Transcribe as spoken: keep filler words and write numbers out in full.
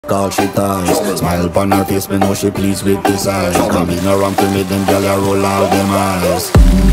all she ties. Smile upon her face, me know she pleased with this eyes. Come in around to me, them gyal a roll out them eyes.